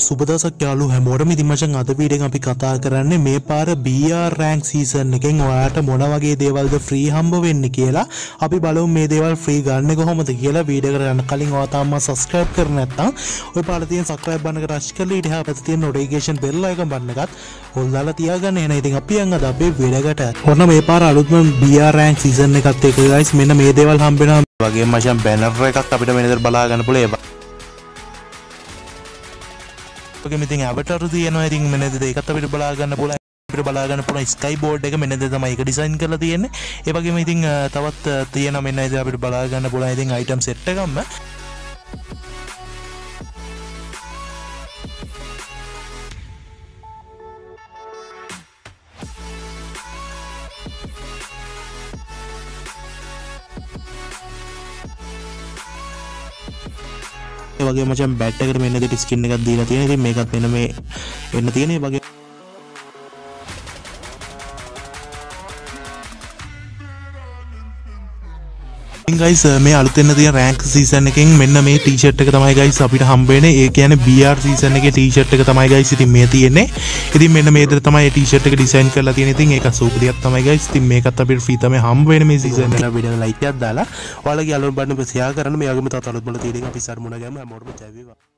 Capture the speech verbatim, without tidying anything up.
සුබදසක් යාලු හැමෝටම ඉතින් මචං අද වීඩියෝ එකෙන් අපි කතා කරන්නේ මේ පාර B R rank season එකෙන් ඔයාලට මොන වගේ දේවල්ද free හම්බ වෙන්නේ කියලා. අපි බලමු මේ දේවල් free ගන්න කොහොමද කියලා. වීඩියෝ එකට යන්න කලින් ඔයා තාම subscribe කරලා නැත්නම් ඔය පාර තියෙන subscribe බටන් එක touch කරලා ඊට එහා පැත්තේ තියෙන notification bell icon බටන් එකත් හොල් දාලා තියාගන්න. එහෙනම් ඉතින් අපි යන් අද අපේ වීඩියෝ එකට. ඔන්න මේ පාර අලුත්ම B R rank season එකත් එක්ක guys මෙන්න මේ දේවල් හම්බ වෙනවා වගේ මචං banner එකක් අපිට මෙතන බලා ගන්න පුළුවන්. ඔක මෙතන avatar තියෙනවා. ඉතින් මෙන්න ඒකත් අපිට බලා ගන්න පුළුවන්. අපිට බලා ගන්න පුළුවන් sky board එක මෙන්න තමයි ඒක ඩිසයින් කරලා තියෙන්නේ. ඒ වගේම ඉතින් තවත් තියෙනවා මෙන්න ඉතින් අපිට බලා ගන්න පුළුවන් ඉතින් item set එකක්ම. ඒ වගේ මචං බැට් එකට මෙන්න දෙට ස්කින් එකක් දීලා තියෙනවා. ඉතින් මේකත් මෙන්න මේ එන්න තියෙන. ඒ වගේ ඉතින් guys මේ අලුතෙන් තියෙන rank season එකෙන් මෙන්න මේ t-shirt එක තමයි guys අපිට හම්බ වෙන්නේ. ඒ කියන්නේ B R season එකේ t-shirt එක තමයි guys ඉතින් මේ තියෙන්නේ. ඉතින් මෙන්න මේ විදිහට තමයි මේ t-shirt එක ඩිසයින් කරලා තියෙන්නේ. ඉතින් ඒක සූපරියක් තමයි guys. ඉතින් මේකත් අපිට free තමයි හම්බ වෙන්නේ මේ season එක. වීඩියෝ එක like එකක් දාලා ඔයාලගේ අලුත් බටන් එක share කරන්න. මේ වගේම තවත් අලුත් බල තියෙන එක අපි ඉස්සර මුණ ගැහමු. හැමෝටම ජය වේවා.